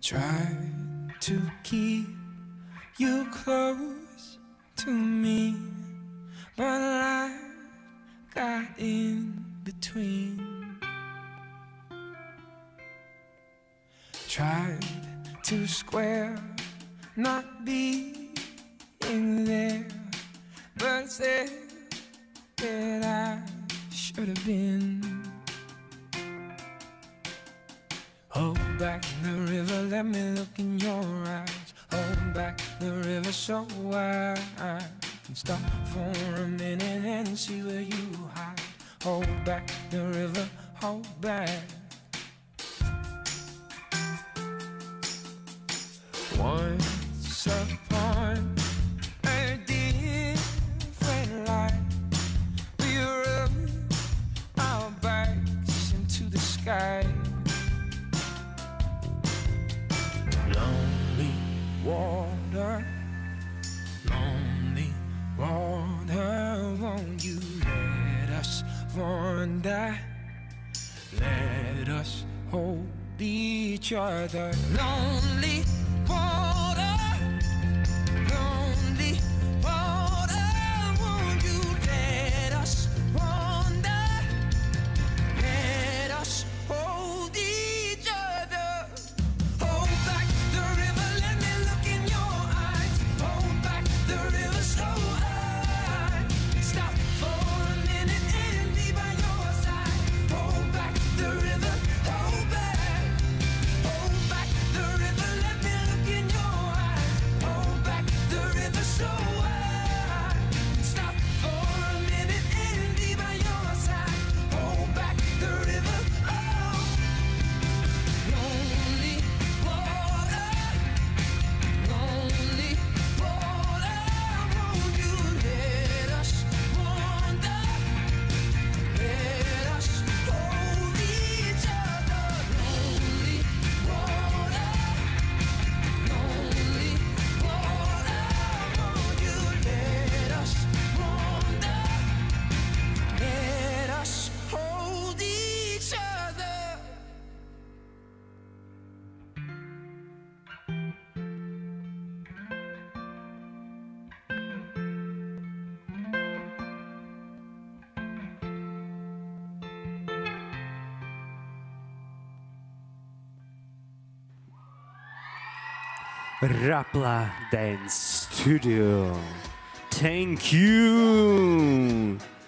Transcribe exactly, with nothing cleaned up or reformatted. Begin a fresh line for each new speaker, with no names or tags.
Try to keep you close to me, but life got in between. Tried to square not being there, but said that I should have been. Hold back the river, let me look in your eyes. Hold back the river so I can stop for a minute and see where you hide. Hold back the river, hold back. Once upon a different life, we rubbed our backs into the sky. Lonely water, lonely water, won't you let us wander? Let us hold each other. Lonely water, lonely water, won't you let us wander? Let us hold each other. Hold back the river, let me look in your eyes. Hold back the river so I stop for a minute and be by your side. Hold back the river, hold back. Hold back the river, let me look in your eyes. Hold back the river so I stop for a minute and be by your side. Hold back the river, oh. Lonely water, lonely water, won't you let us wander? Let us hold each other. Lonely water, lonely water, won't you let us wander? Let us hold each other.
Rapla Dance Studio. Thank you.